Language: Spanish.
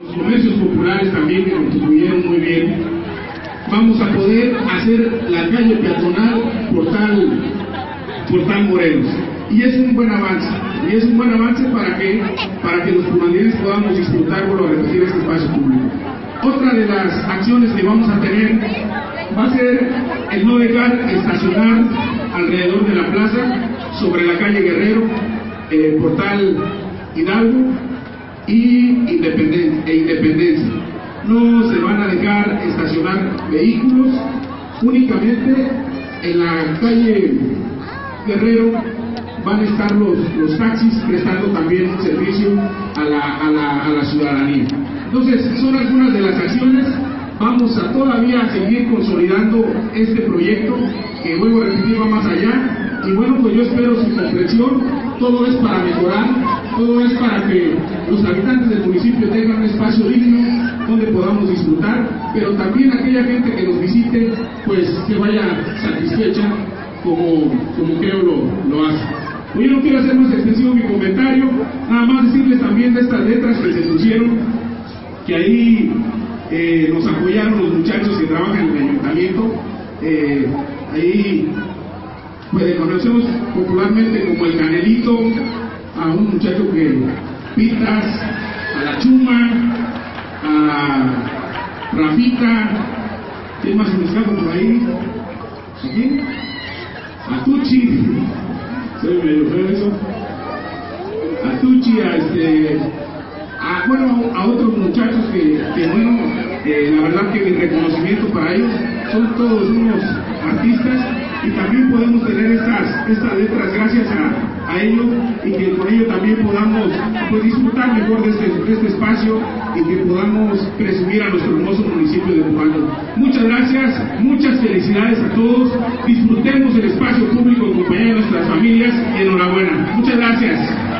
Los comercios populares también que contribuyeron muy bien. Vamos a poder hacer la calle peatonal Portal Morelos. Y es un buen avance. Y es un buen avance para que los pumalenses podamos disfrutar, vuelvo a repetir, este espacio público. Otra de las acciones que vamos a tener va a ser el no dejar estacionar alrededor de la plaza, sobre la calle Guerrero, Portal Hidalgo y Independencia. No se van a dejar estacionar vehículos, únicamente en la calle Guerrero van a estar los taxis prestando también un servicio a la ciudadanía. Entonces, son algunas de las acciones. Vamos a todavía seguir consolidando este proyecto, que vuelvo a repetir, va más allá. Y bueno, pues yo espero su comprensión. Todo es para mejorar, todo es para que los habitantes del municipio tengan un espacio digno donde podamos disfrutar, pero también aquella gente que nos visite, pues que vaya satisfecha como creo lo hace. Hoy no quiero hacer más extensivo mi comentario, nada más decirles también de estas letras que se pusieron, que ahí nos apoyaron los muchachos que trabajan en el ayuntamiento. Ahí pues conocemos popularmente como el Canelito, a un muchacho que Pitas, a la Chuma, a Rafita, ¿quién más se me escapa por ahí? ¿Aquí? A Tucci, se me medio feo eso, a Tucci, a otros muchachos que bueno, la verdad que mi reconocimiento para ellos, son todos unos artistas, y también podemos tener estas letras gracias a ellos, y que con ello también podamos pues disfrutar mejor de este espacio, y que podamos presumir a nuestro hermoso municipio de Pumalco. Muchas gracias, muchas felicidades a todos, disfrutemos el espacio público en compañía de nuestras familias, y enhorabuena. Muchas gracias.